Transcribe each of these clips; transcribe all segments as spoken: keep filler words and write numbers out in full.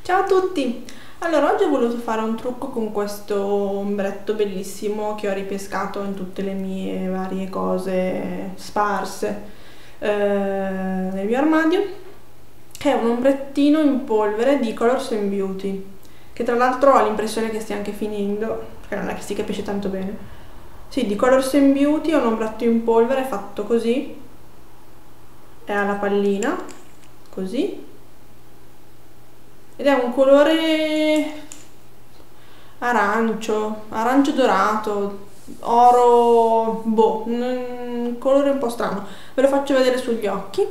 Ciao a tutti! Allora, oggi ho voluto fare un trucco con questo ombretto bellissimo che ho ripescato in tutte le mie varie cose sparse eh, nel mio armadio, che è un ombrettino in polvere di Colors and Beauty, che tra l'altro ho l'impressione che stia anche finendo, perché non è che si capisce tanto bene. Sì, di Colors and Beauty, è un ombretto in polvere fatto così, è alla pallina, così, ed è un colore arancio, arancio dorato, oro, boh, un colore un po' strano. Ve lo faccio vedere sugli occhi.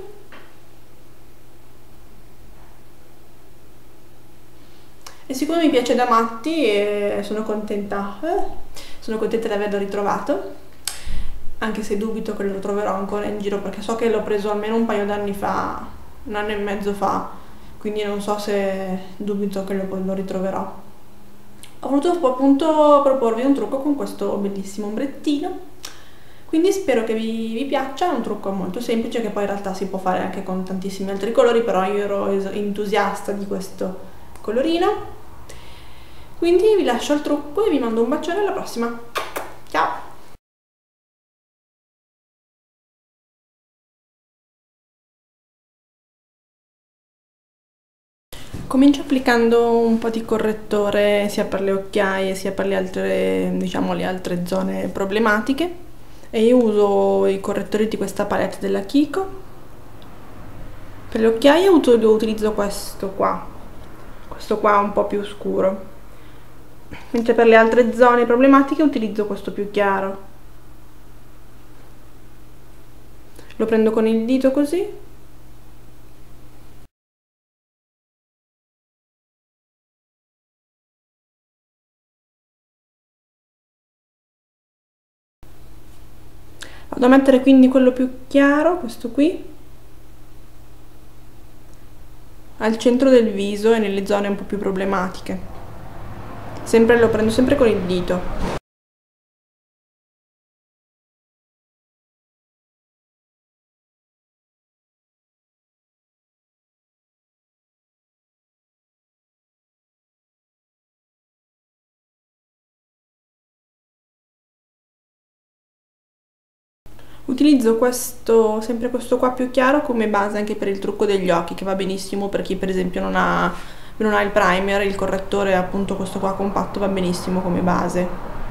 E siccome mi piace da matti e sono contenta, eh, sono contenta di averlo ritrovato, anche se dubito che lo troverò ancora in giro, perché so che l'ho preso almeno un paio d'anni fa, un anno e mezzo fa, quindi non so se dubito che lo, lo ritroverò. Ho voluto appunto proporvi un trucco con questo bellissimo ombrettino, quindi spero che vi, vi piaccia. È un trucco molto semplice che poi in realtà si può fare anche con tantissimi altri colori, però io ero entusiasta di questo colorino, quindi vi lascio al trucco e vi mando un bacione. Alla prossima, ciao! Comincio applicando un po' di correttore sia per le occhiaie sia per le altre, diciamo, le altre zone problematiche, e io uso i correttori di questa palette della Kiko. Per le occhiaie utilizzo questo qua, questo qua un po' più scuro, mentre per le altre zone problematiche utilizzo questo più chiaro. Lo prendo con il dito così. Vado a mettere quindi quello più chiaro, questo qui, al centro del viso e nelle zone un po' più problematiche. Sempre lo prendo sempre con il dito. Utilizzo questo, sempre questo qua più chiaro, come base anche per il trucco degli occhi, che va benissimo per chi per esempio non ha, non ha il primer. Il correttore, appunto questo qua compatto, va benissimo come base.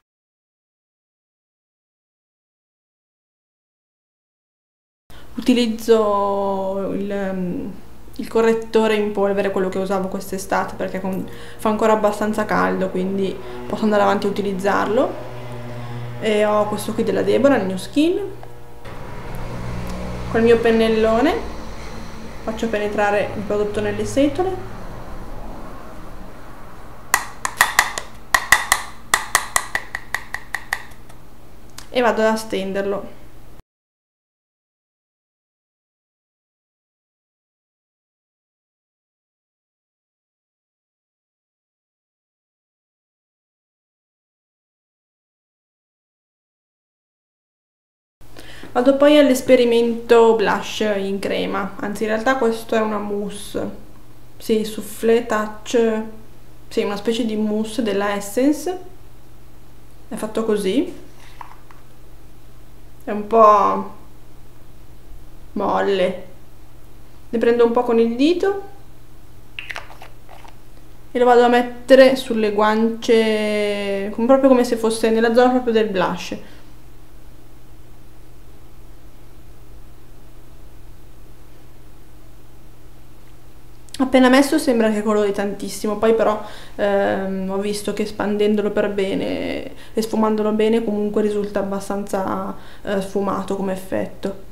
Utilizzo il, il correttore in polvere, quello che usavo quest'estate, perché con, fa ancora abbastanza caldo, quindi posso andare avanti a utilizzarlo. E ho questo qui della Deborah, il New Skin. Col mio pennellone faccio penetrare il prodotto nelle setole e vado a stenderlo. Vado poi all'esperimento blush in crema, anzi in realtà questo è una mousse, sì, soufflé touch, sì, una specie di mousse della Essence, è fatto così, è un po' molle, ne prendo un po' con il dito e lo vado a mettere sulle guance, proprio come se fosse nella zona proprio del blush. Appena messo sembra che colori tantissimo, poi però ehm, ho visto che espandendolo per bene e sfumandolo bene comunque risulta abbastanza eh, sfumato come effetto.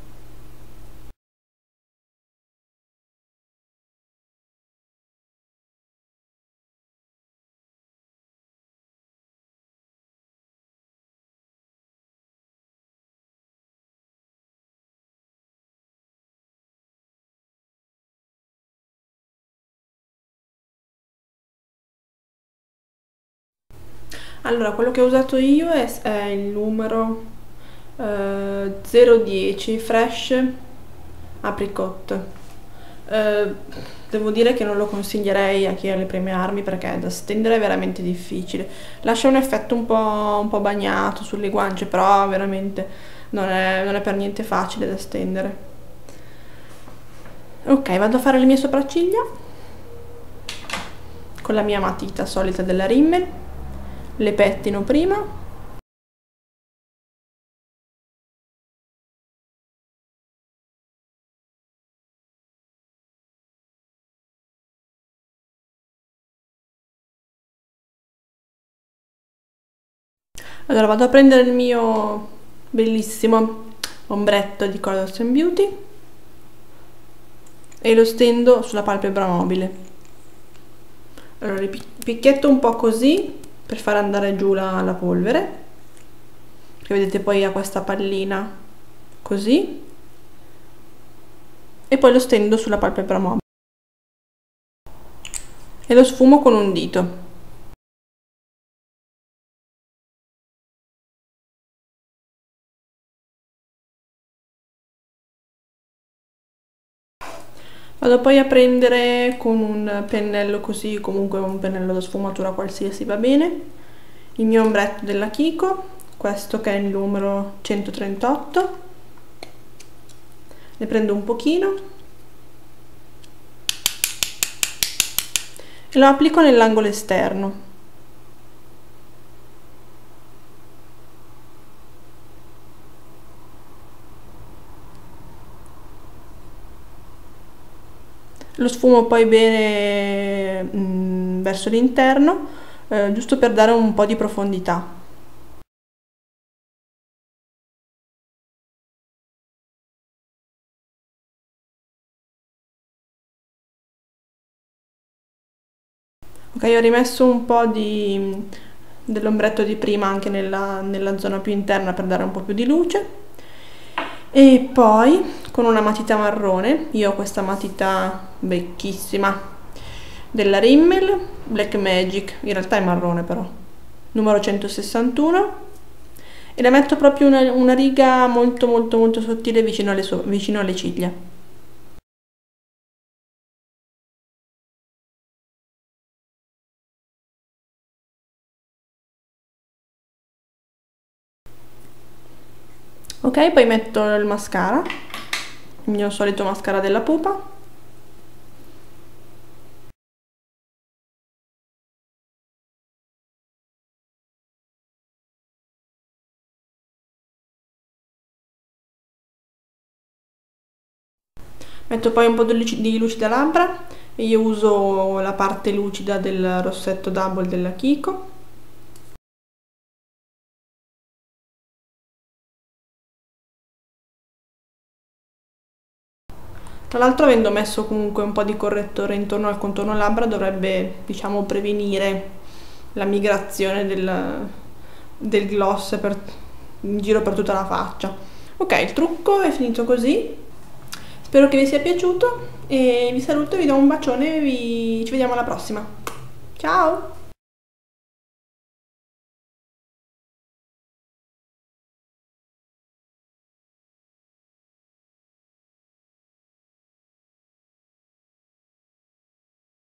Allora, quello che ho usato io è, è il numero eh, zero dieci Fresh Apricot. Eh, devo dire che non lo consiglierei a chi ha le prime armi perché da stendere è veramente difficile. Lascia un effetto un po', un po' bagnato sulle guance, però veramente non è, non è per niente facile da stendere. Ok, vado a fare le mie sopracciglia con la mia matita solita della Rimmel, le pettino prima. Allora vado a prendere il mio bellissimo ombretto di Colors and Beauty e lo stendo sulla palpebra mobile. Allora picchietto un po' così per far andare giù la, la polvere, che vedete poi ha questa pallina così, e poi lo stendo sulla palpebra mobile e lo sfumo con un dito. Vado poi a prendere con un pennello così, comunque un pennello da sfumatura qualsiasi va bene, il mio ombretto della Kiko, questo che è il numero centotrentotto, ne prendo un pochino e lo applico nell'angolo esterno. Lo sfumo poi bene mh, verso l'interno, eh, giusto per dare un po' di profondità. Ok, ho rimesso un po' di, dell'ombretto di prima anche nella, nella zona più interna per dare un po' più di luce. E poi con una matita marrone, io ho questa matita vecchissima della Rimmel, Black Magic, in realtà è marrone però, numero centosessantuno, e la metto proprio una, una riga molto molto molto sottile vicino alle, so vicino alle ciglia. Ok, poi metto il mascara, il mio solito mascara della pupa. Metto poi un po' di lucida labbra e io uso la parte lucida del rossetto Double della Kiko. Tra l'altro, avendo messo comunque un po' di correttore intorno al contorno labbra, dovrebbe, diciamo, prevenire la migrazione del, del gloss per, in giro per tutta la faccia. Ok, il trucco è finito così. Spero che vi sia piaciuto e vi saluto, vi do un bacione e vi... ci vediamo alla prossima. Ciao!